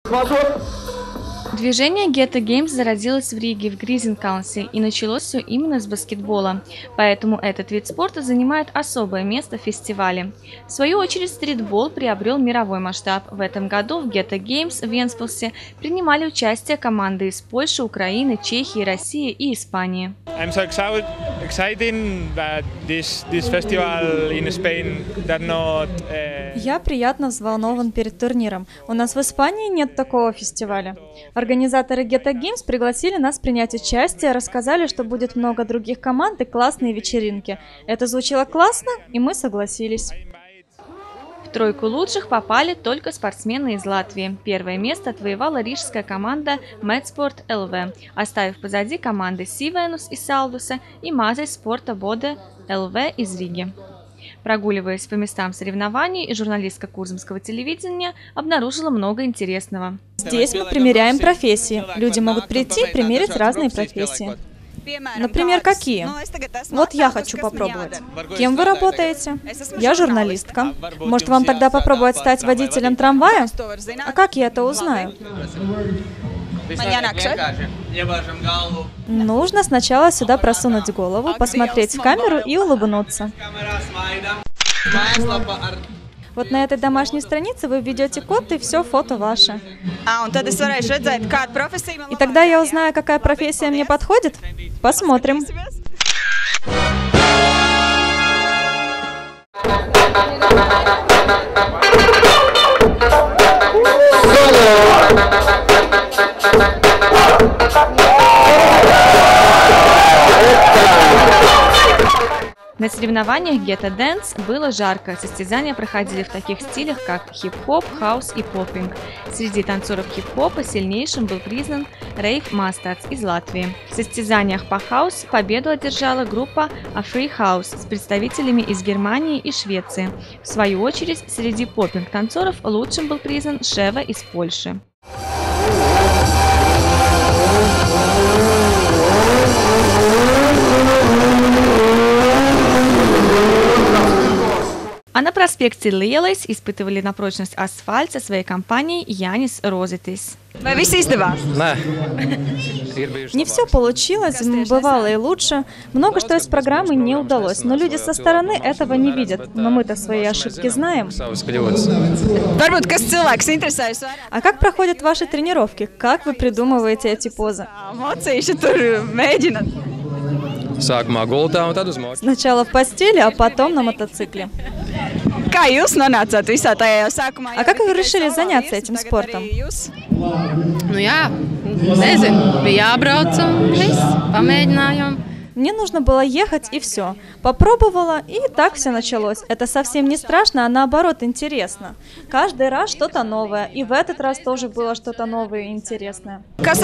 Движение Ghetto Games зародилось в Риге, в Гризенкаунсе, и началось все именно с баскетбола, поэтому этот вид спорта занимает особое место в фестивале. В свою очередь, стритбол приобрел мировой масштаб. В этом году в Ghetto Games в Венспилсе принимали участие команды из Польши, Украины, Чехии, России и Испании. Я приятно взволнован перед турниром. У нас в Испании нет такого фестиваля. Организаторы Ghetto Games пригласили нас принять участие, рассказали, что будет много других команд и классные вечеринки. Это звучало классно, и мы согласились. В тройку лучших попали только спортсмены из Латвии. Первое место отвоевала рижская команда Медспорт ЛВ, оставив позади команды Сивенус из Салдуса и Мазай Спорта Боде ЛВ из Риги. Прогуливаясь по местам соревнований, журналистка Курзамского телевидения обнаружила много интересного. Здесь мы примеряем профессии. Люди могут прийти и примерить разные профессии. Например, какие? Вот я хочу попробовать. Кем вы работаете? Я журналистка. Может, вам тогда попробовать стать водителем трамвая? А как я это узнаю? Нужно сначала сюда просунуть голову, посмотреть в камеру и улыбнуться. Вот на этой домашней странице вы введете код, и все, фото ваше. И тогда я узнаю, какая профессия мне подходит? Посмотрим. На соревнованиях Ghetto Dance было жарко. Состязания проходили в таких стилях, как хип-хоп, хаус и поппинг. Среди танцоров хип-хопа сильнейшим был признан Рейв Мастац из Латвии. В состязаниях по хаус победу одержала группа A Free House с представителями из Германии и Швеции. В свою очередь, среди поппинг-танцоров лучшим был признан Шева из Польши. А на проспекте Lielais испытывали на прочность асфальт со своей компанией Янис Розетис. Не все получилось, бывало и лучше. Много что из программы не удалось, но люди со стороны этого не видят. Но мы-то свои ошибки знаем. А как проходят ваши тренировки? Как вы придумываете эти позы? Сначала в постели, а потом на мотоцикле. А как вы решили заняться этим спортом? Мне нужно было ехать, и все. Попробовала, и так все началось. Это совсем не страшно, а наоборот интересно. Каждый раз что-то новое, и в этот раз тоже было что-то новое и интересное.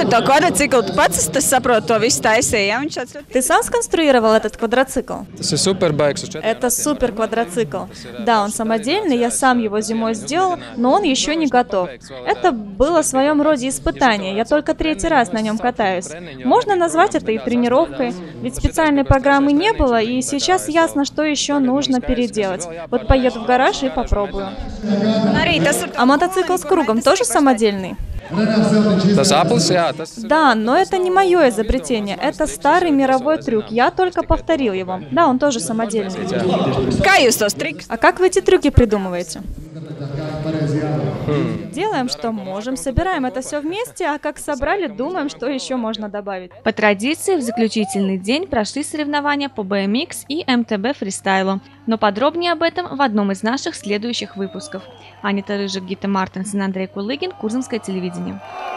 Ты сам сконструировал этот квадроцикл? Это супер квадроцикл. Да, он самодельный, я сам его зимой сделал, но он еще не готов. Это было в своем роде испытание, я только 3-й раз на нем катаюсь. Можно назвать это и тренировкой, ведь специальной программы не было, и сейчас ясно, что еще нужно переделать. Вот поеду в гараж и попробую. А мотоцикл с кругом тоже самодельный? Да, но это не мое изобретение, это старый мировой трюк, я только повторил его. Да, он тоже самодельный. А как вы эти трюки придумываете? Делаем, что можем, собираем это все вместе, а как собрали, думаем, что еще можно добавить. По традиции, в заключительный день прошли соревнования по BMX и МТБ фристайлу. Но подробнее об этом в одном из наших следующих выпусков. Анита Рыжик, Гита Мартинсен, Андрей Кулыгин, Курзамское телевидение.